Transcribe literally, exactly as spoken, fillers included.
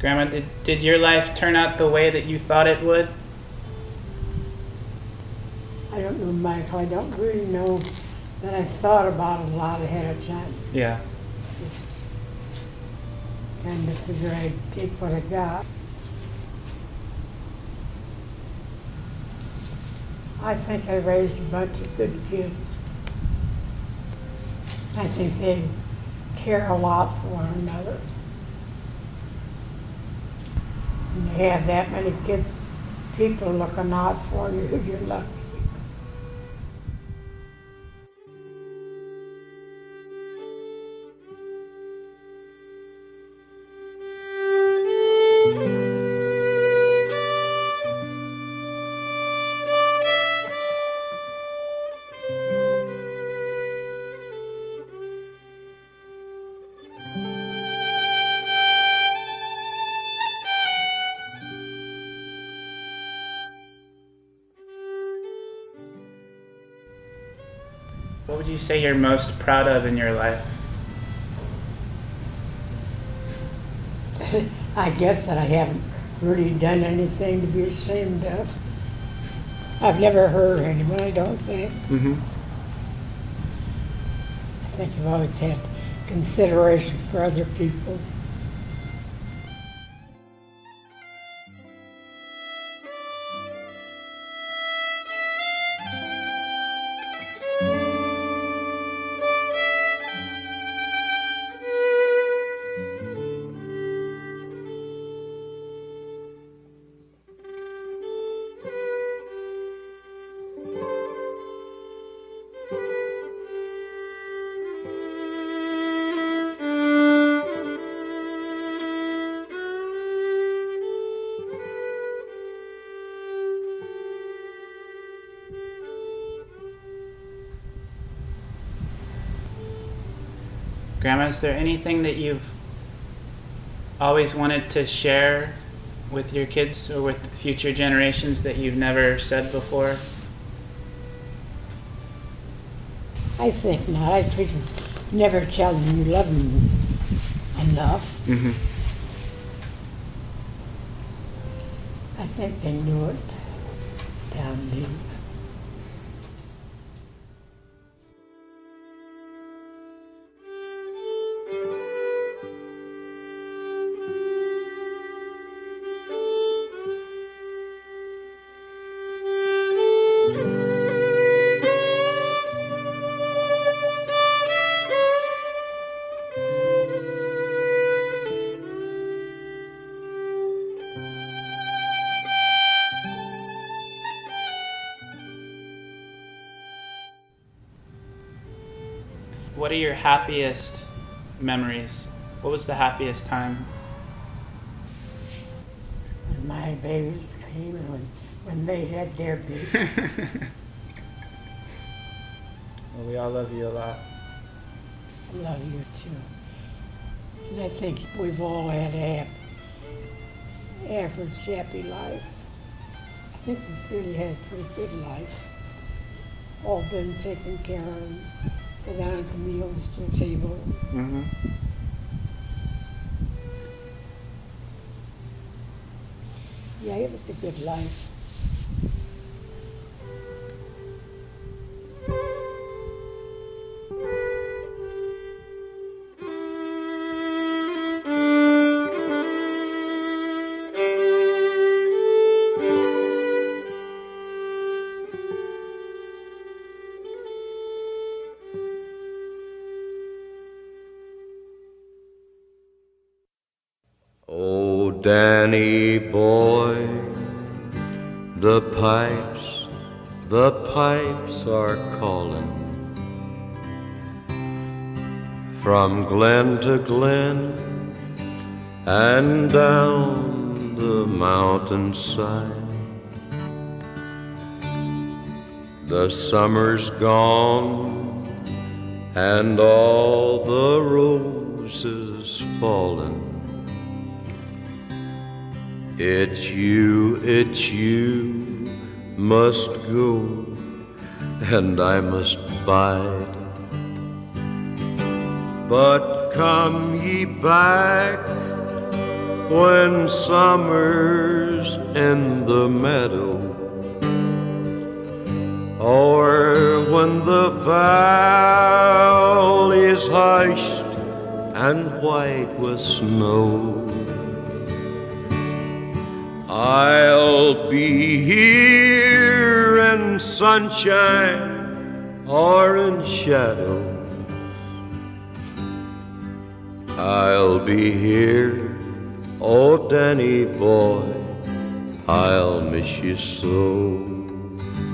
Grandma, did, did your life turn out the way that you thought it would? I don't know, Michael. I don't really know that I thought about it a lot ahead of time. Yeah. Just kind of figure I'd take what I got. I think I raised a bunch of good kids. I think they care a lot for one another. When you have that many kids, people looking out for you, you're lucky. What would you say you're most proud of in your life? I guess that I haven't really done anything to be ashamed of. I've never hurt anyone, I don't think. Mm-hmm. I think I've always had consideration for other people. Grandma, is there anything that you've always wanted to share with your kids or with future generations that you've never said before? I think not. I think you never tell them you love them enough. Mm-hmm. I think they knew it down deep. What are your happiest memories? What was the happiest time? When my babies came and when, when they had their babies. Well, we all love you a lot. I love you too. And I think we've all had a happy, average, happy life. I think we've really had a pretty good life. All been taken care of. Sit down at the meals to the table. Mm-hmm. Yeah, it was a good life. Oh, Danny boy, the pipes, the pipes are calling from glen to glen and down the mountainside. The summer's gone and all the roses fallen. It's you, it's you must go, and I must bide. But come ye back when summer's in the meadow, or when the valley's hushed and white with snow. I'll be here in sunshine or in shadow. I'll be here, oh Danny boy, I'll miss you so.